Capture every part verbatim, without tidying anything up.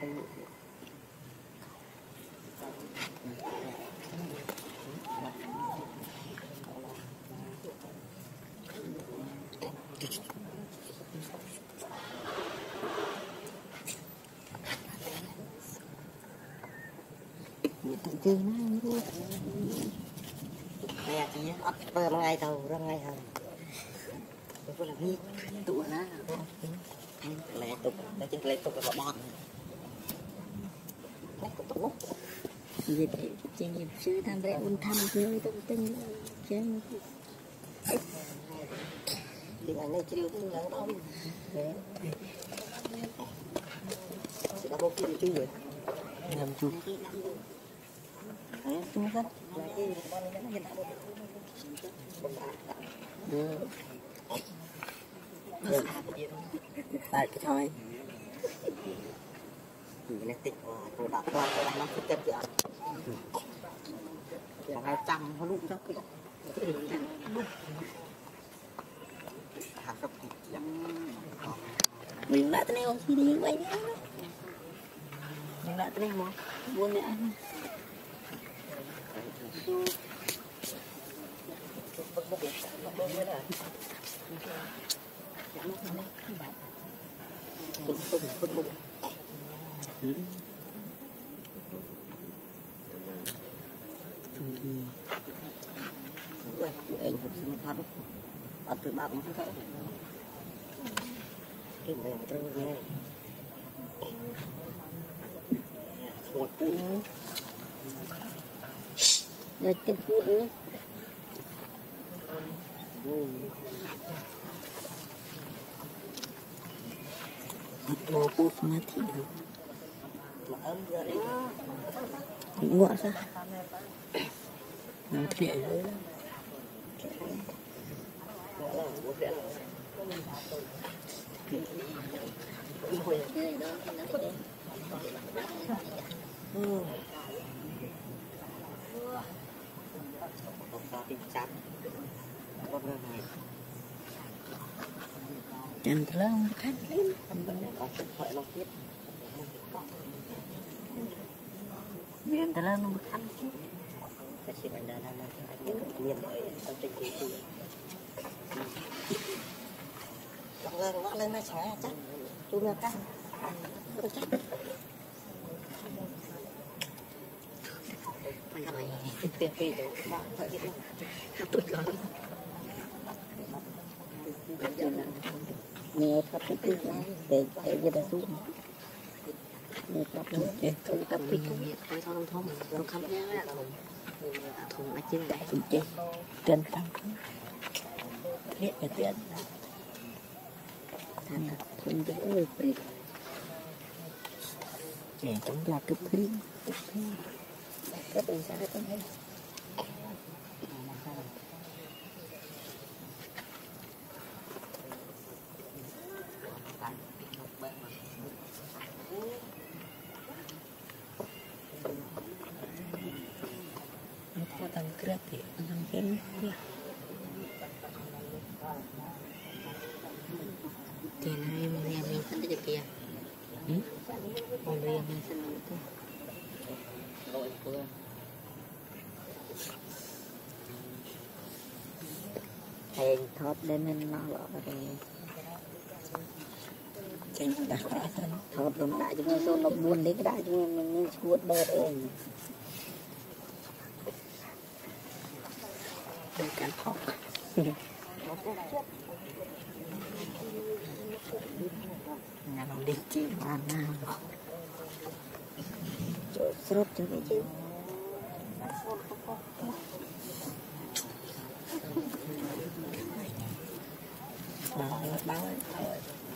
chơi nó nè chị ấp vừa một ngày đầu ra ngày hơn tôi là nghi tụ nó lẹ tục nó trên lẹ tục là bọn gì đấy chơi nghiệp sư tham gia ôn thăm chơi tôi tinh chơi thì ngày nay chiều cũng là đâu sẽ đọc một cái chú rồi làm chú đấy chú rất là cái con nó hiện được được tại cái thôi thì nó tịnh hòa tôi đã qua tôi đã nó cứ tiếp kìa là hai trăm nó lúc đó cái mình đã tới đây đi vậy nữa mình đã tới đây mà buôn nữa ăn từ ba cũng không thấy cái này tôi nghe một cú rồi tiếp cú nữa một cú mà thì ngọt sao nó thiệt rồi chẳng thế là khách lên miền thế là nó khách cái gì vậy là miền trong trình kỳ trong lên nó lên nó xóa chắc chú nó cắt tiền phi rồi bạn phải biết tôi có nghe thật cái gì để để cho nó xuống nghe thật để tôi tập phi tôi thong thong nó không nhá thùng ở trên đại thùng trên trên tăng biết cái tiền thành thùng cái người phải để chúng là cấp phi cấp phi sao đấy thấy nó tăng cướp thì tăng kén thì này mình làm mình phân tích kìa còn riêng mình phân tích thôi đội phương thèn thốt đến nên nó lọ rồi chính là thốt đúng đại chúng tôi nó buồn đến cái đại chúng mình chuột bơ ơi để cắn thốt nhà nó đi chứ mà nào chỗ sốt cho cái chứ báo báo ấy thôi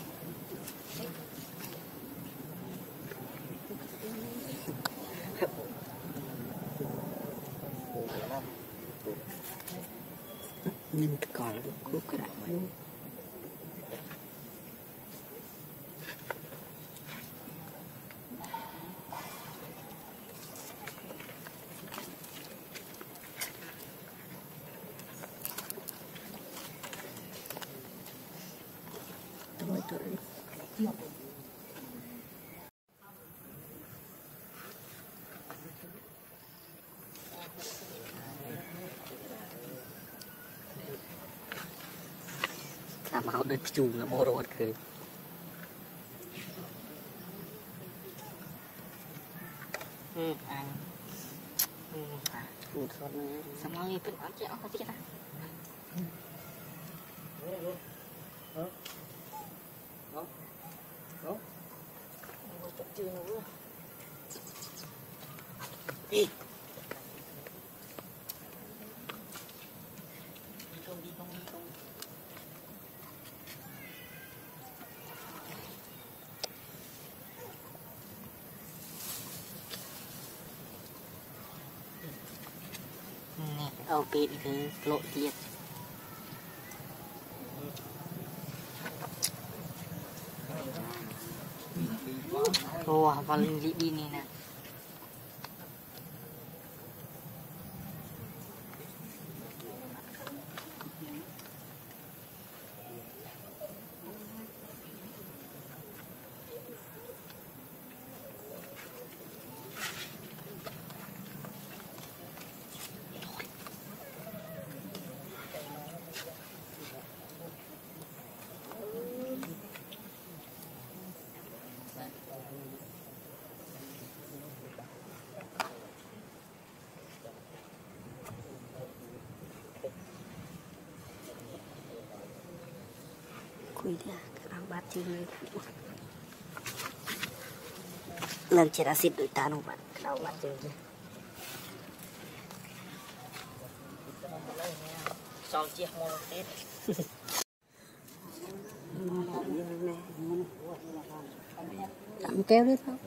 nên còn được cút cái đại luôn tôi tôi mau được chung là bố rồi cười ừ à ừ à một số này xong rồi bên ở chứ ở chứ ta chưa nữa đi không đi không đi không nè đầu pin cứ lộ tiệt ồ vào linh đi này nè quỳ đi các bạn chơi lần chỉ đã xịt đôi ta đâu bạn các bạn chơi xong chiếc mô tết tạm kéo đấy thôi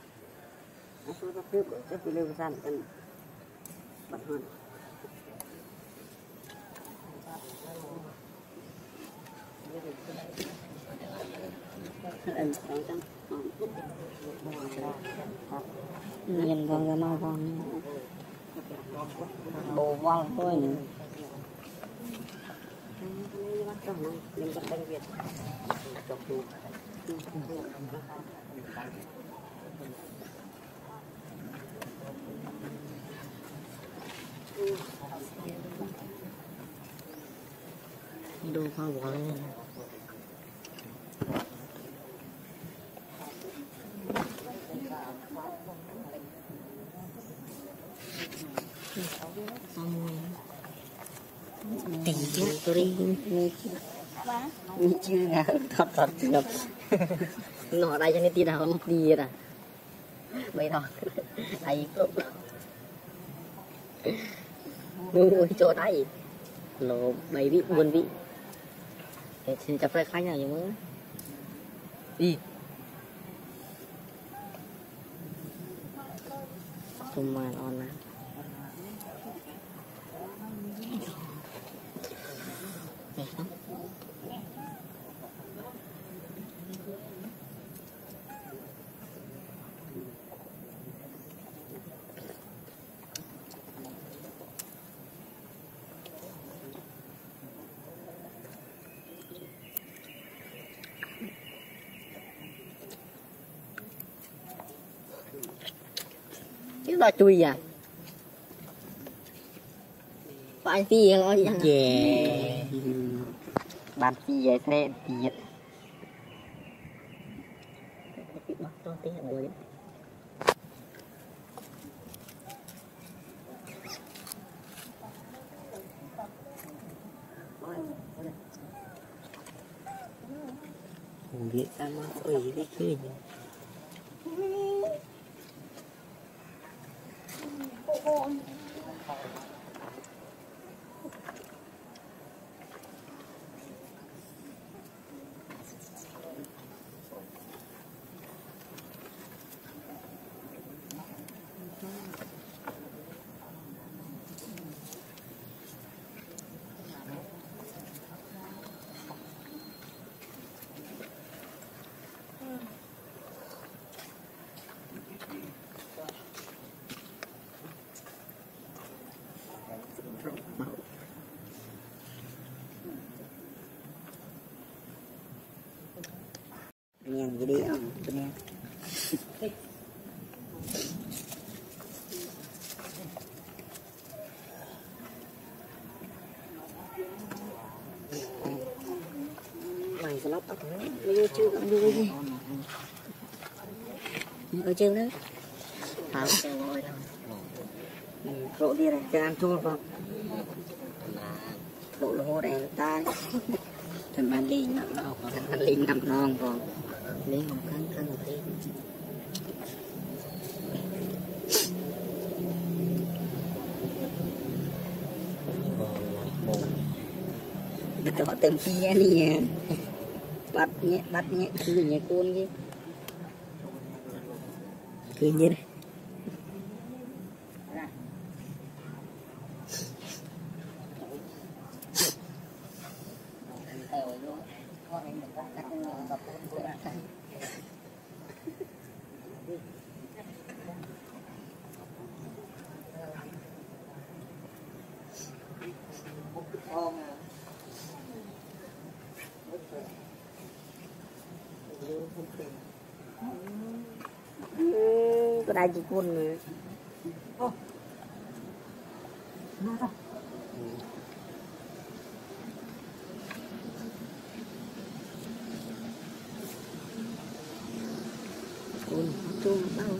nhìn con ra mau con bồ vong thôi nữa đồ hoa bỏ lên tình chứ tôi đi chưa ngờ thật thật nhập nó đây cho nên tí nào nó đi à bây giờ đây cũng nuôi chỗ đấy lộ bảy vị buồn vị thì chập phải khách nào như mới đi không mà on nào cái đó chui à phải phi nó về bàn phi vậy thế tiệt bắt cho tiếng rồi không biết sao mà ơi cái chơi gì Nhìn cái đi ông nha. này sẽ lóc tóc vô chưa cũng vui gì ở chưa đấy hảo rộ đi này cho ăn chua không độ lô đèn ta thành ban linh nằm non thành ban linh nằm non còn linh không căng căng một tí họ từng kia nè bắt nhẹ bắt nhẹ cứ nhẹ con chứ cứ như này có đại chỉ quân nữa quân chung bao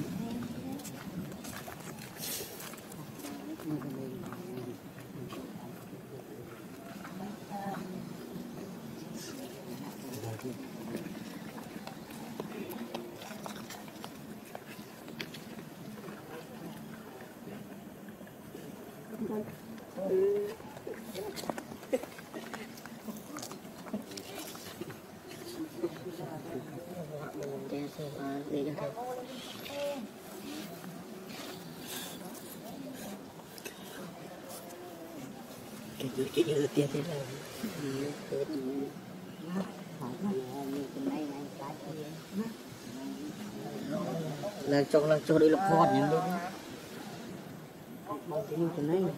cái gì cái gì tiền thế nào là cho là cho đây là con những đấy bao nhiêu cái này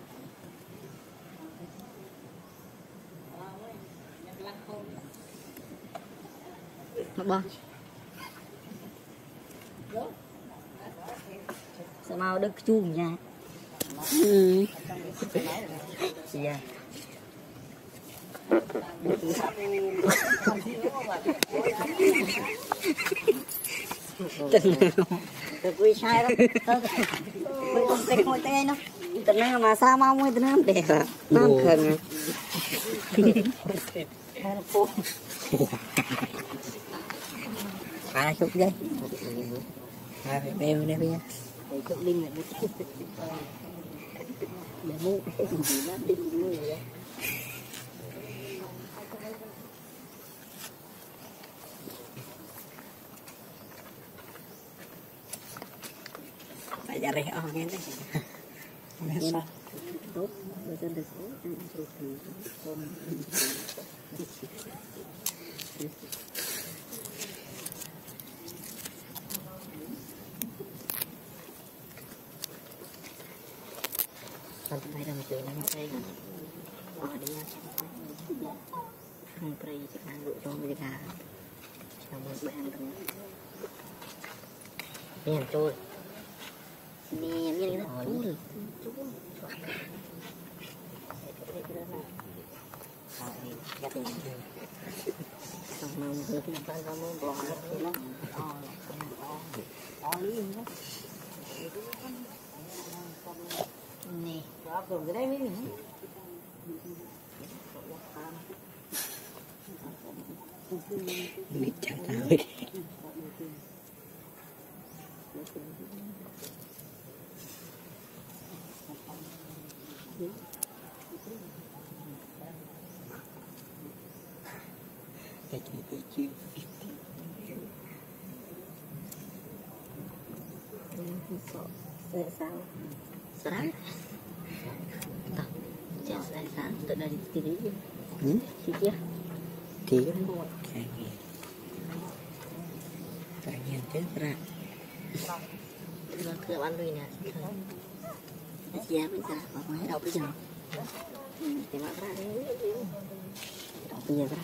nó bao sao mau được chuông nha ừ dạ tình nào quy sai đó quy không tên ngôi tên đó tình nào mà sao mau mới tình nào đẹp à nó khờ à chụp dây à phải bèo đây bây giờ để chụp linh này để mua cái gì nó đinh như vậy phải ra đây ở nghe đấy nghe sao tốt người dân được số ăn chụp thì con Sampai dah macam ni saya kan. Oh dia không phải chỉ ăn rượu trong người ta trong một bàn thôi miền trôi nè miền nó trôi xong mà người ta phải ra muốn bỏ nó nó to to lý nữa nè rồi cái đấy mới mình mít chả tao đi cái chuyện cái chuyện sợ sao sợ đấy chả sợ sao tự đây thì đi ừ thì kia thì cái gì cái gì chết ra nó cứ ăn lui nè nó giá bây giờ ở ngoài đâu bây giờ thì nó ra đấy đâu bây giờ ra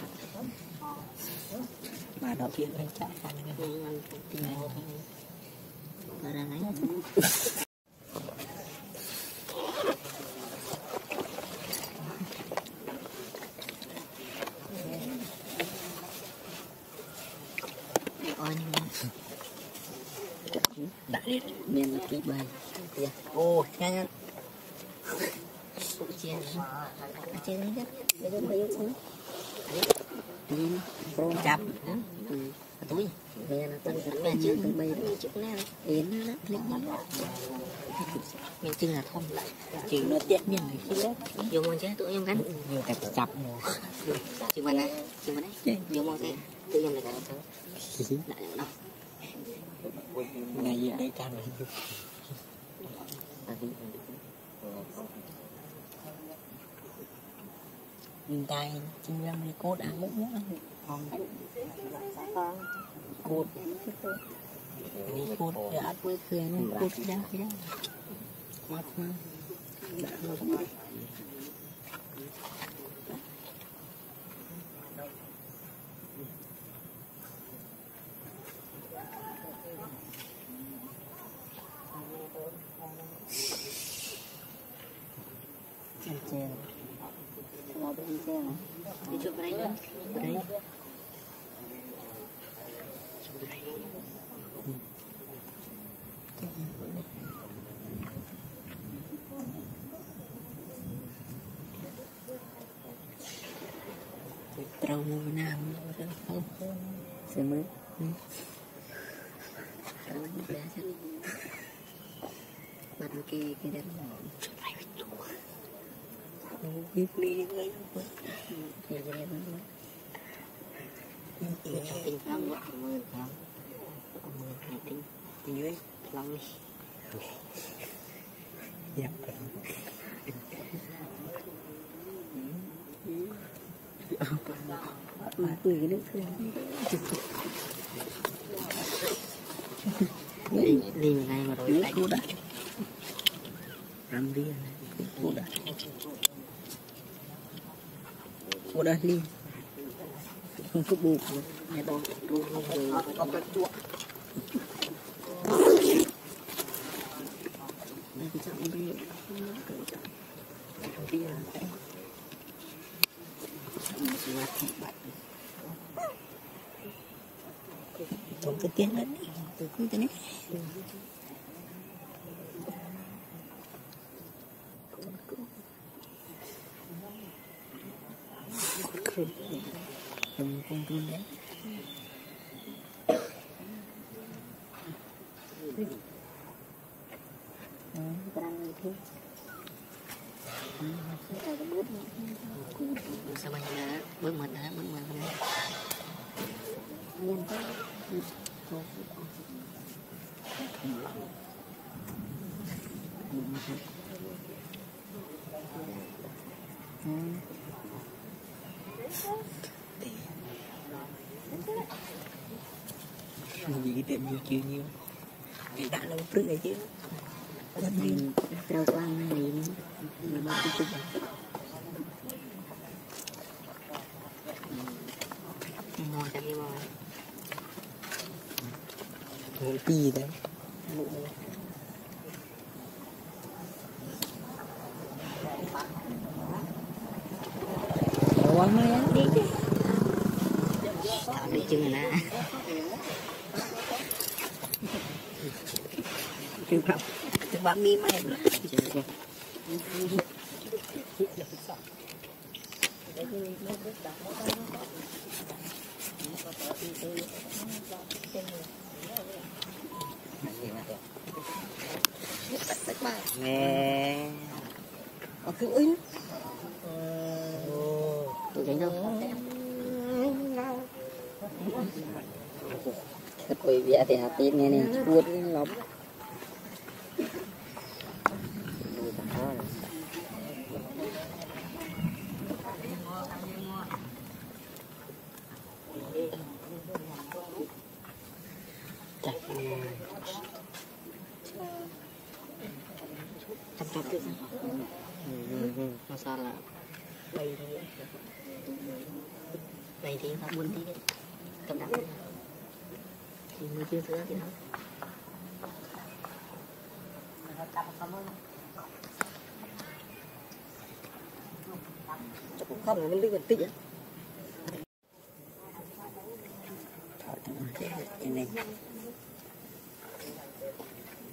mà đầu tiên phải chạy phải là cái này tìm một là ra đấy đi miền là kỹ bài ô nhanh chia chia đấy chứ bây giờ bây giờ đi chập túi về là tôi sẽ về trước bây giờ trước này đến nó lên mình chừng là không chỉ nó tiết miền này kia vô môn chứ tụi em gắn nhiều tập chập chứ mà này chứ mà đấy vô môn thế tụi em là cái sao lại đâu ngày gì đây trang này nhìn tay chim em đi cốt ăn múc múc còn cốt đi cốt để ăn với cười nên cốt ra cái đó mắt mà chè vào bên chè này đi chụp đây nữa đây trâu mùa nam không sẽ mới trâu mùa bé chứ mặt kia kia đẹp biết đi với thì về luôn tinh không quá mưa không mưa hai tinh dưới lăng dẹp mà quỷ cái nước thương đi đi này mà rồi cô đã làm đi cô đã cô đã đi không có buộc nhà tôi tôi không rồi có cái chuột đây cái chậm đi đi là trong cái tiếng đấy từ cuối tới đấy đừng con run đấy sao mà nhà bước mình hả bước mình này nhân tới gì cái tiệm nhiều chiều nhiều thì đã lâu trước này chứ mình trao quang này mà bao cái chút ngồi cho đi ngồi ngồi gì đấy quăng mấy đi chứ đi chừng nè chừng không chừng ba mi mấy nghe ở cái ơi tôi thấy đâu cái quỷ vẽ thì hạt tiền nghe nè chuột lắm chăm chăm chứ sao sao là đây thì đây thì nó buồn tí đấy cầm đắng thì mới chưa sữa thì nó chắc cũng không là nó đi gần tích á này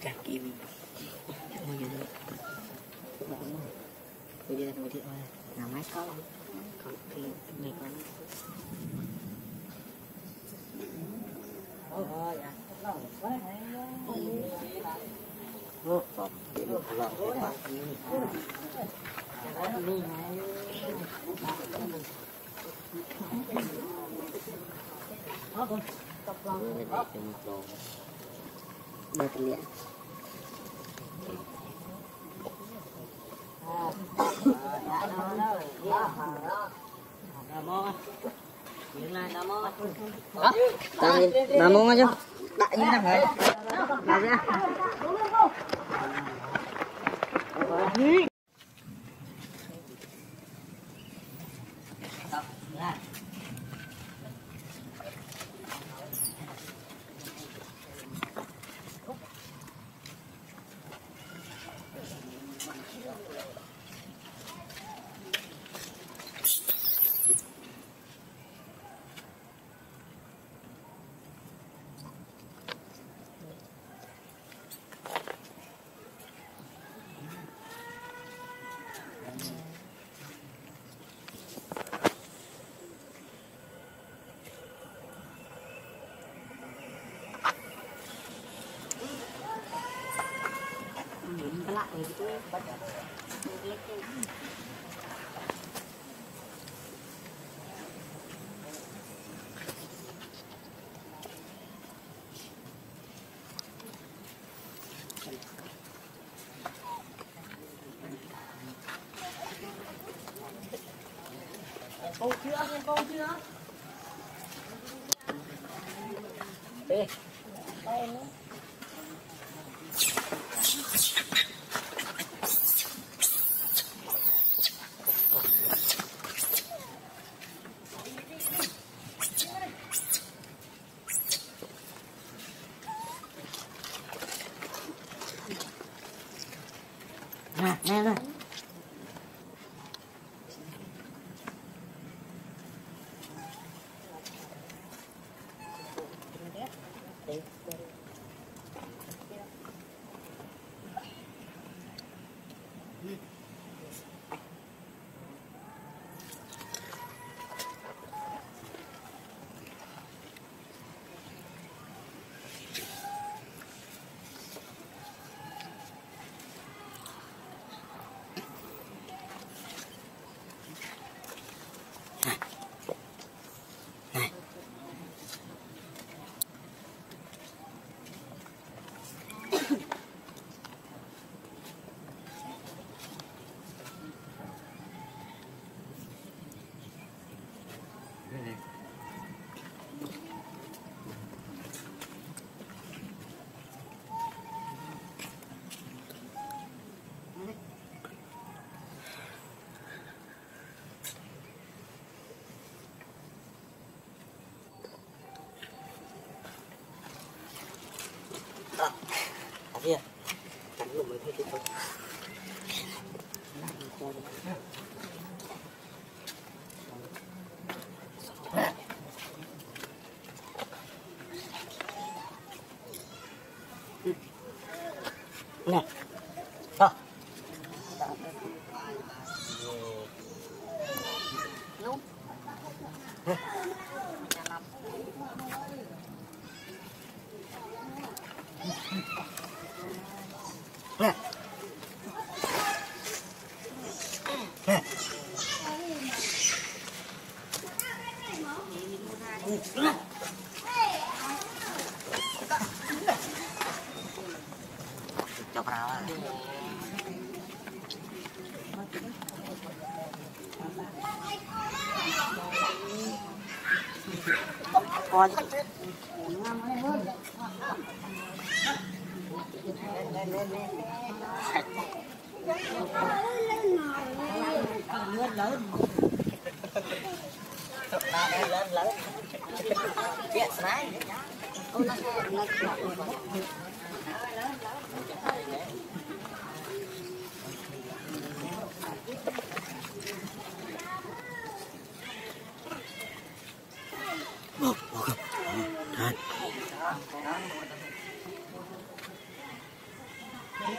Càng kim bây giờ bây giờ ngồi thiệt mà nào máy có còn thì này con đây cái liện Nam mô chứ đại như thế này là gì lại itu câu chưa câu chưa đây đây nữa nè nè nè à kia cắn lùm mới thôi chứ không nè à. Nè. Nè. Nè. Cho vào à. Con lên lên lên lớn lớn lớn lớn biết đấy một một không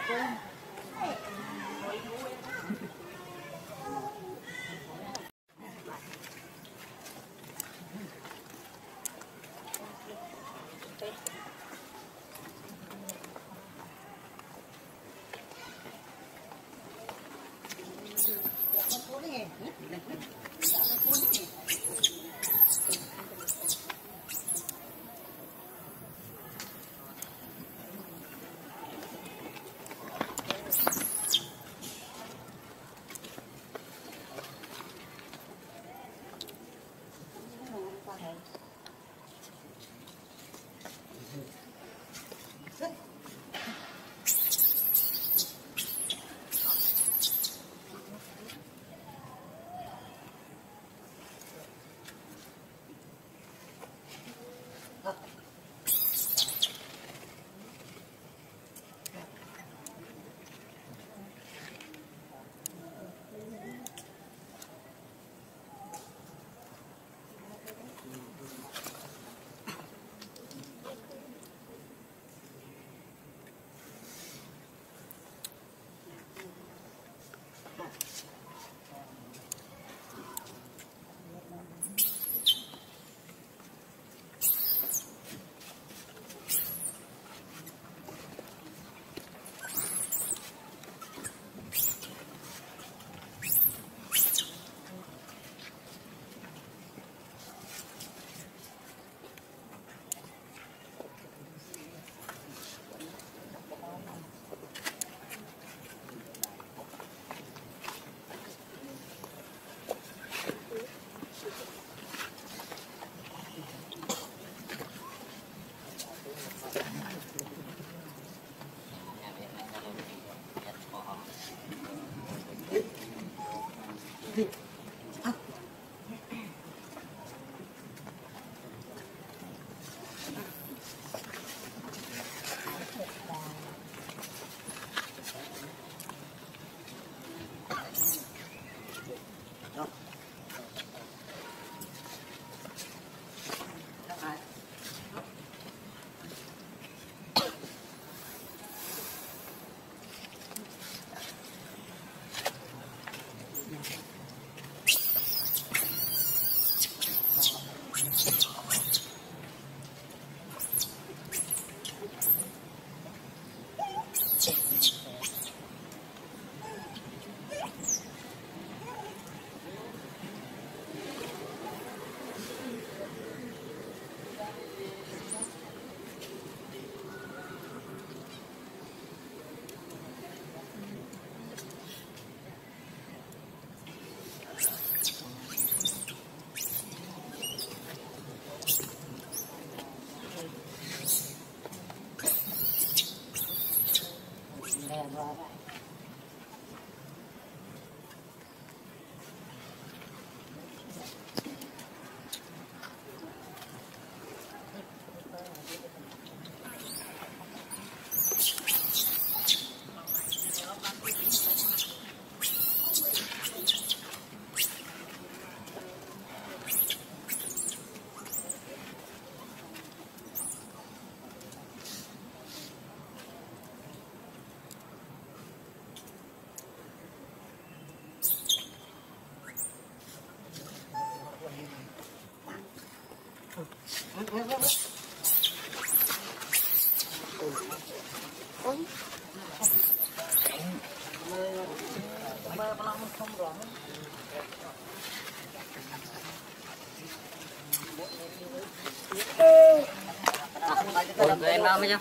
Ủa, tụi em lo mấy chứ?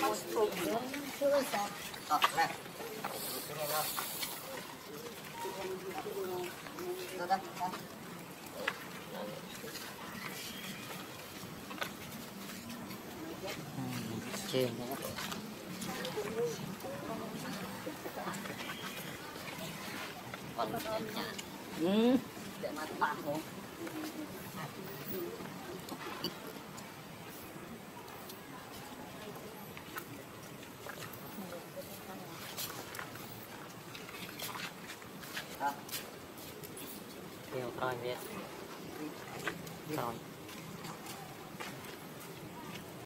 Trên nữa. Còn ừ. Để mà bạn không? Điều coi biết rồi.